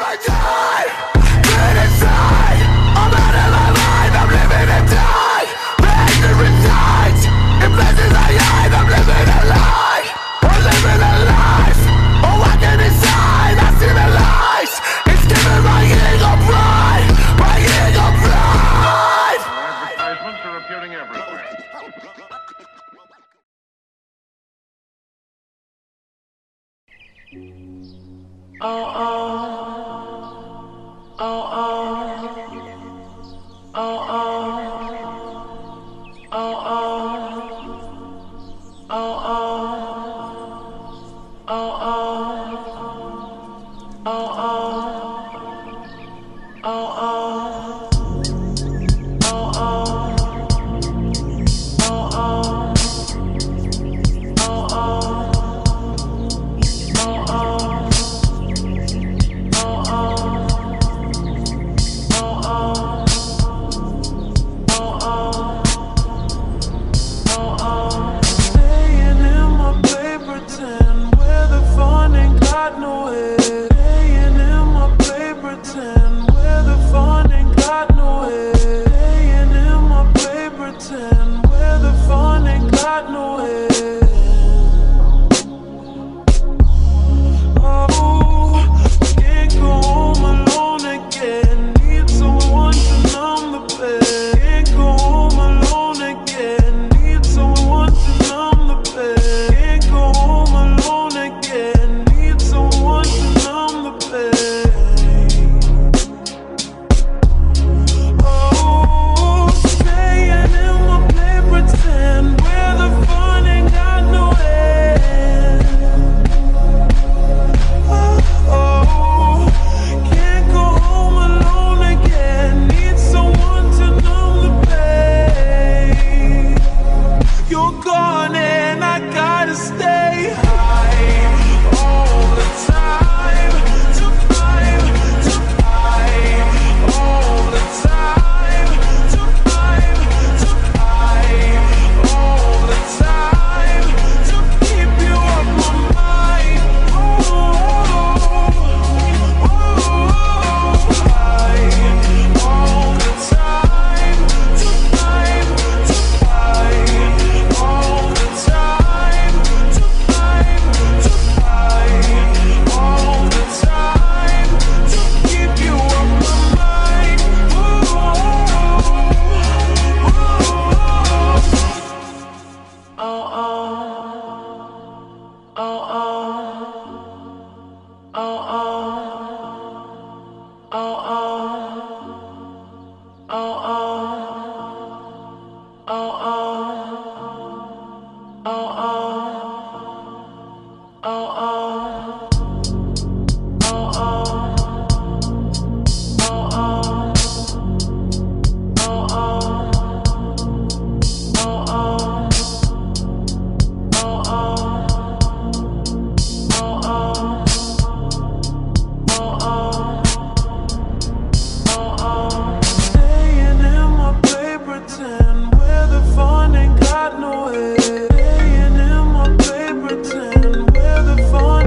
Staying in my paper tin, where the fun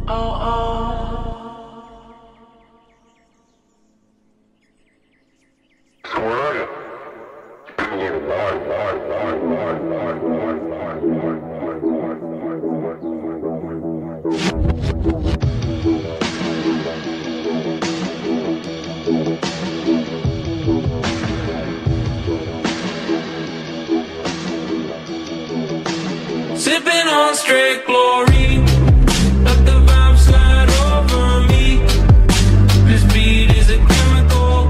Sipping on straight glory, let the vibe slide over me. This beat is a chemical,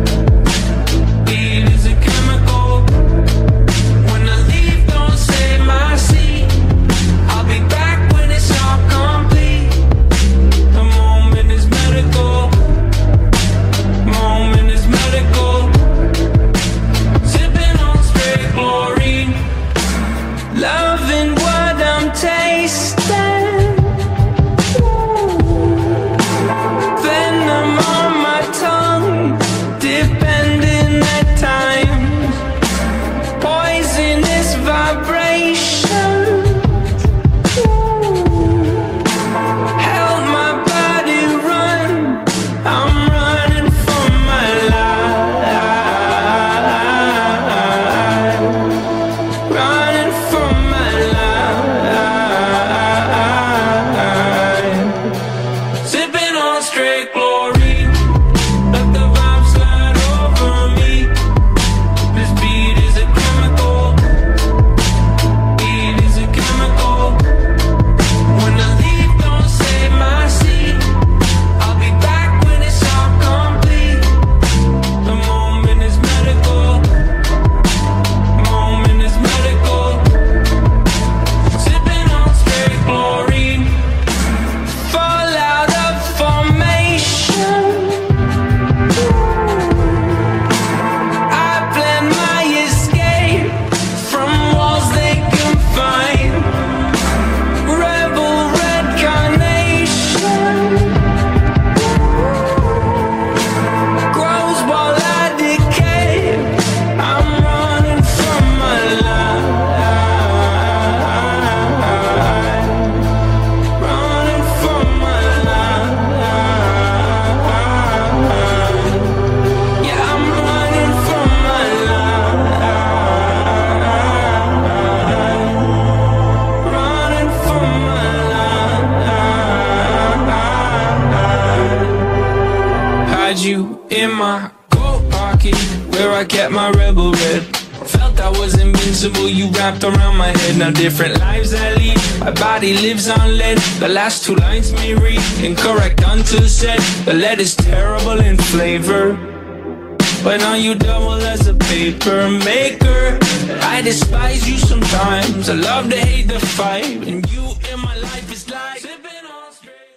beat is a chemical. When I leave, don't save my seat. I'll be back when it's all complete. The moment is medical, moment is medical. Sipping on straight glory, loving what I'm tasting. Venom on my tongue, depending at times. Poisonous vibration. Help my body run. I'm running for my life. Running for my life. Sipping on straight glory, let the vibe slide over me. This beat is a chemical, beat is a chemical. When I leave, don't save my seat. I'll be back when it's all complete. The moment is medical, moment is medical. Sipping on straight glory, fall out of formation. I plan my escape from walls they confine. Rebel red carnation grows while I decay. I'm running from my life. Running from my life. Yeah, I'm running from my life. Running from my life. Hide you in my coat pocket, where I kept my rebel red. Felt I was invincible, you wrapped around my head. Now different lives I lead, my body lives on lead. The last two lines me read, incorrect until said. The lead is terrible in flavor, but now you double as a paper maker. I despise you sometimes, I love to hate the fight, and you in my life is like sipping on straight.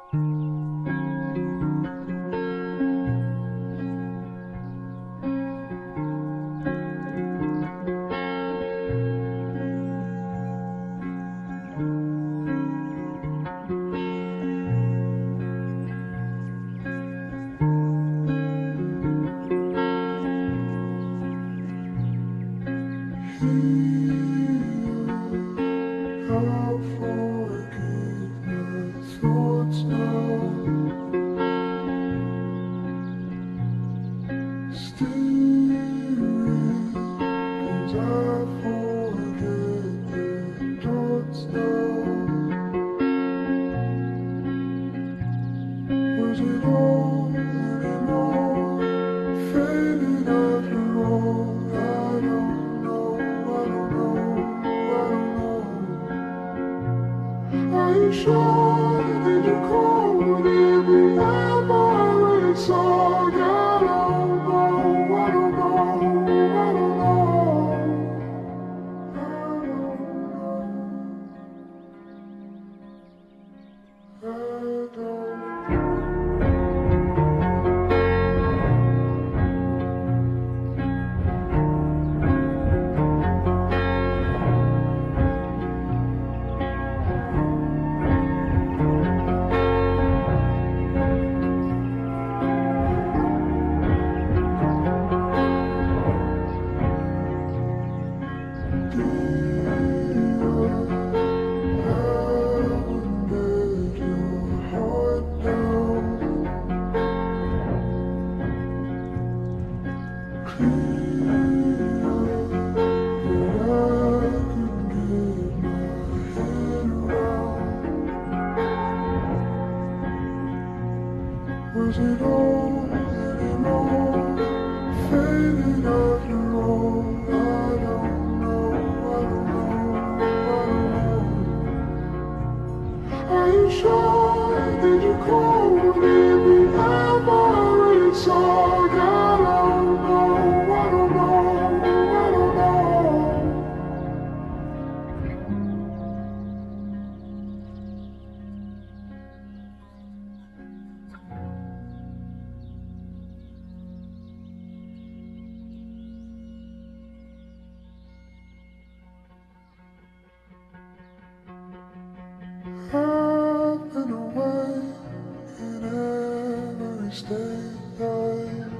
Was it all anymore? Faded after all. I don't know, I don't know, I don't know. Are you sure? Did you call? Did we ever reach all? I don't know, I don't know, I don't know. I've been away in every state.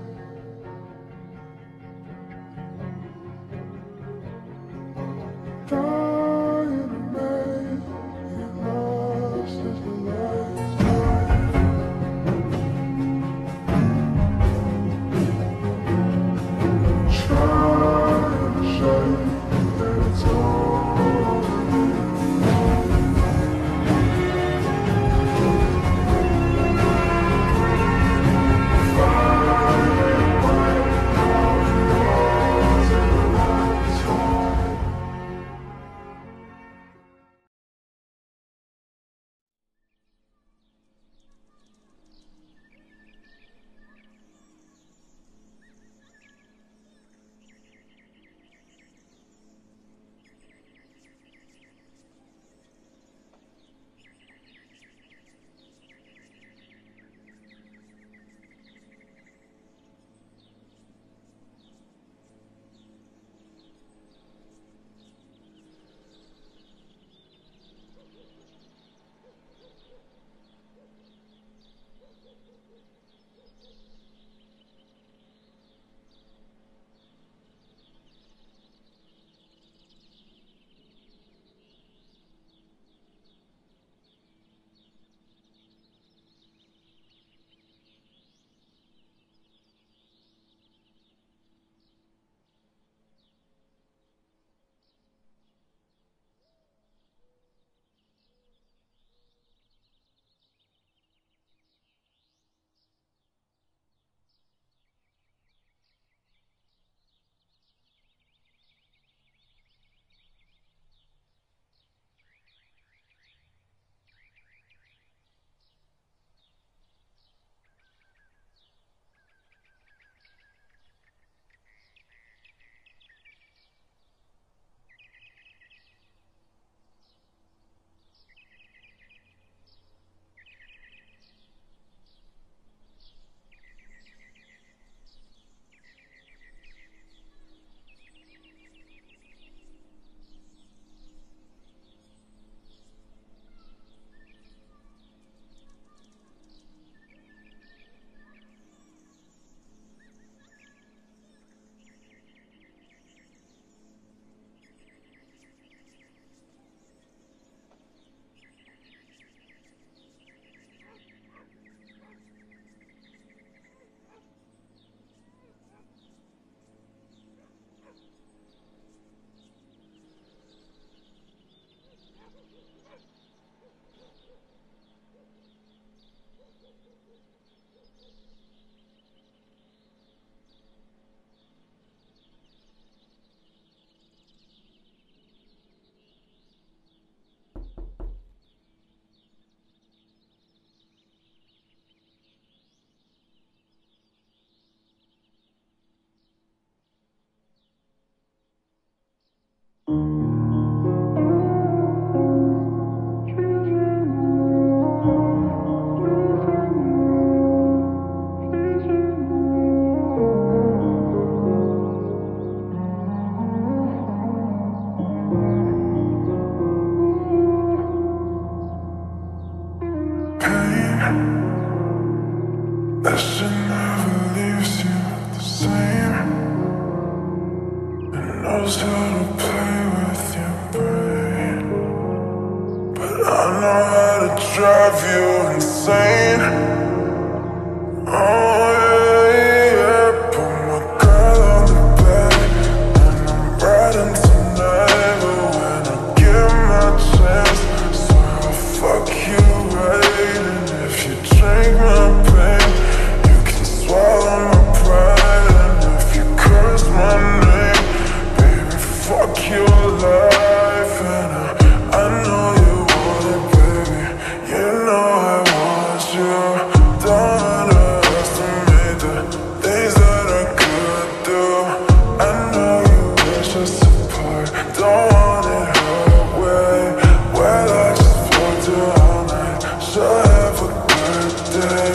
knows how to play with your brain, but I know how to drive you insane. Oh yeah, yeah, put my girl on the bed, and I'm riding tonight. But when I get my chance, swear I'll fuck you right. And if you drink my pain, you can swallow my pride. And if you curse my name, baby, fuck your life. And I know you want it, baby. You know I want you. Don't underestimate the things that I could do. I know you wish us apart. Don't want it her way. Well, I just fucked her all night, so have a good day.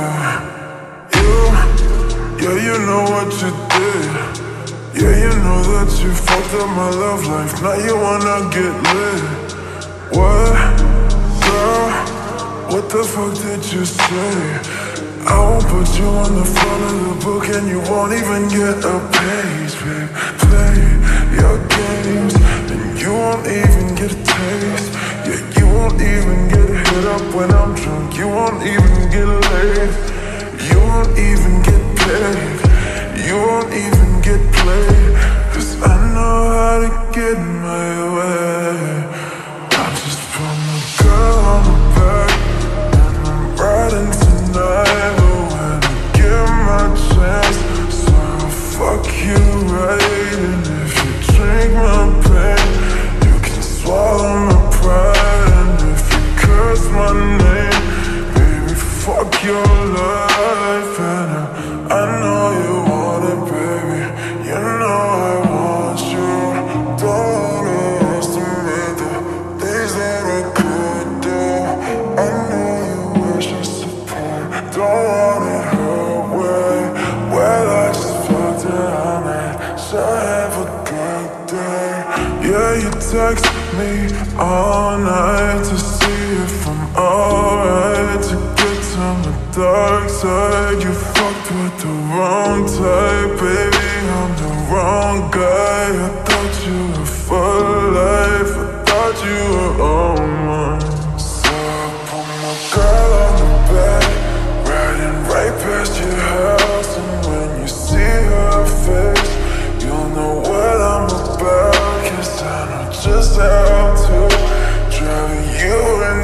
Yeah, you know what you did. Yeah, you know that you fucked up my love life. Now you wanna get lit. What? Girl, what the fuck did you say? I won't put you on the front of the book, and you won't even get a page, babe. Play your games, and you won't even get a taste. Yeah, you won't even get a hit up when I'm drunk. You won't even get laid. You won't even get paid. You won't even get played. Cause I know how to get in my way. I just put my girl on the back, and I'm riding tonight. But when I get my chance, so I'll fuck you right. And if you drink my pain, you can swallow my pride. And if you curse my name, baby, fuck your life. And I know you want it, baby. You know I want you. Don't underestimate the things that I could do. I know you wish us apart. Don't want it her way. Well, I just fucked her all night, so have a good day. Yeah, you text me all night to see if I'm alright, to get to my dark side. You fucked with the wrong type, baby, I'm the wrong guy. I thought you were for life, I thought you were all mine. So I put my girl on the bed, riding right past your house. And when you see her face, you'll know what I'm about. Cause I know just how to drive you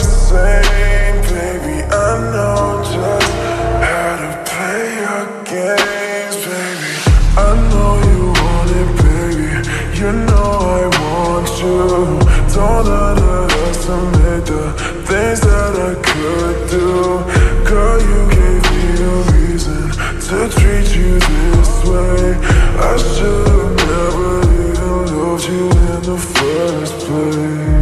insane, baby. I know just how to play your games, baby. I know you want it, baby. You know I want you. Don't underestimate the things that I could do. Girl, you gave me a reason to treat you this way. I should've never even loved you in the first place.